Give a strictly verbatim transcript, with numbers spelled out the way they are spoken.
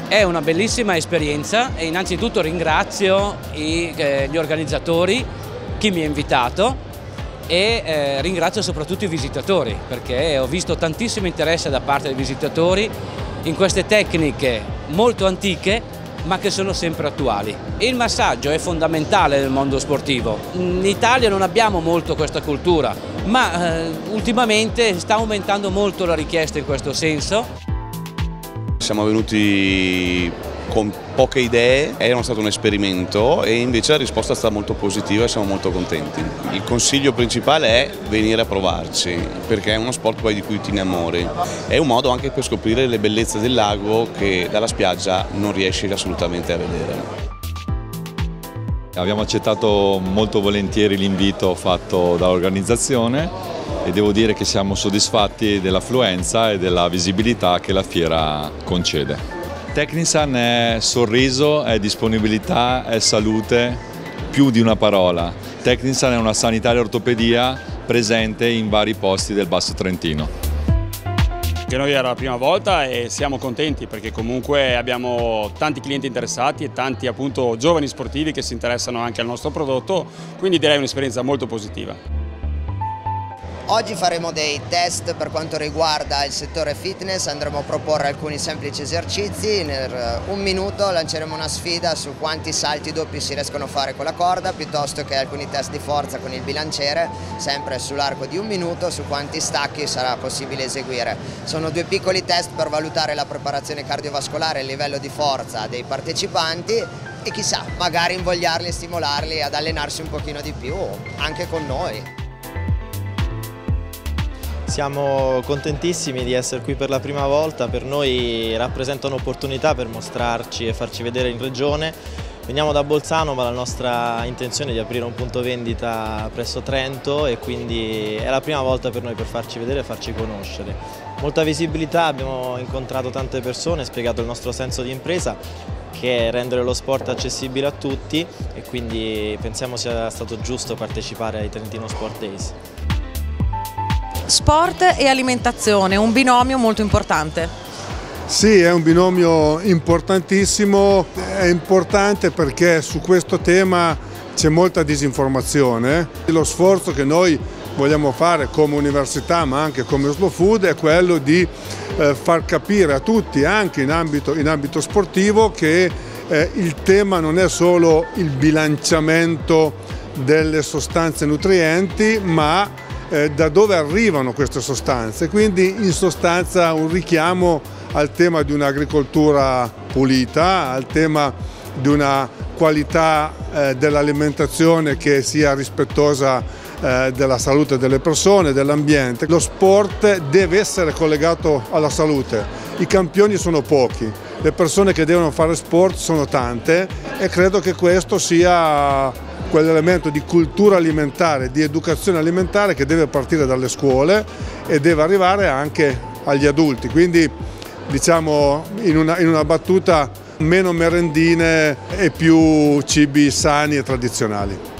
È una bellissima esperienza e innanzitutto ringrazio i, eh, gli organizzatori, chi mi ha invitato e eh, ringrazio soprattutto i visitatori, perché ho visto tantissimo interesse da parte dei visitatori in queste tecniche molto antiche ma che sono sempre attuali. Il massaggio è fondamentale nel mondo sportivo. In Italia non abbiamo molto questa cultura, ma eh, ultimamente sta aumentando molto la richiesta in questo senso. Siamo venuti con poche idee, era stato un esperimento e invece la risposta è stata molto positiva e siamo molto contenti. Il consiglio principale è venire a provarci, perché è uno sport poi di cui ti innamori. È un modo anche per scoprire le bellezze del lago che dalla spiaggia non riesci assolutamente a vedere. Abbiamo accettato molto volentieri l'invito fatto dall'organizzazione e devo dire che siamo soddisfatti dell'affluenza e della visibilità che la fiera concede. Technisan è sorriso, è disponibilità, è salute, più di una parola. Technisan è una sanitaria ortopedia presente in vari posti del Basso Trentino. Che noi era la prima volta e siamo contenti perché comunque abbiamo tanti clienti interessati e tanti appunto giovani sportivi che si interessano anche al nostro prodotto, quindi direi un'esperienza molto positiva. Oggi faremo dei test per quanto riguarda il settore fitness, andremo a proporre alcuni semplici esercizi, in un minuto lanceremo una sfida su quanti salti doppi si riescono a fare con la corda, piuttosto che alcuni test di forza con il bilanciere, sempre sull'arco di un minuto, su quanti stacchi sarà possibile eseguire. Sono due piccoli test per valutare la preparazione cardiovascolare e il livello di forza dei partecipanti e chissà, magari invogliarli e stimolarli ad allenarsi un pochino di più, anche con noi. Siamo contentissimi di essere qui per la prima volta, per noi rappresenta un'opportunità per mostrarci e farci vedere in regione. Veniamo da Bolzano ma la nostra intenzione è di aprire un punto vendita presso Trento e quindi è la prima volta per noi per farci vedere e farci conoscere. Molta visibilità, abbiamo incontrato tante persone, spiegato il nostro senso di impresa che è rendere lo sport accessibile a tutti e quindi pensiamo sia stato giusto partecipare ai Trentino Sport Days. Sport e alimentazione, un binomio molto importante. Sì, è un binomio importantissimo, è importante perché su questo tema c'è molta disinformazione. Lo sforzo che noi vogliamo fare come università ma anche come Slow Food è quello di eh, far capire a tutti, anche in ambito, in ambito sportivo, che eh, il tema non è solo il bilanciamento delle sostanze nutrienti, ma Eh, da dove arrivano queste sostanze, quindi in sostanza un richiamo al tema di un'agricoltura pulita, al tema di una qualità eh, dell'alimentazione che sia rispettosa eh, della salute delle persone, dell'ambiente. Lo sport deve essere collegato alla salute, i campioni sono pochi, le persone che devono fare sport sono tante e credo che questo sia quell'elemento di cultura alimentare, di educazione alimentare che deve partire dalle scuole e deve arrivare anche agli adulti, quindi diciamo in una, in una battuta meno merendine e più cibi sani e tradizionali.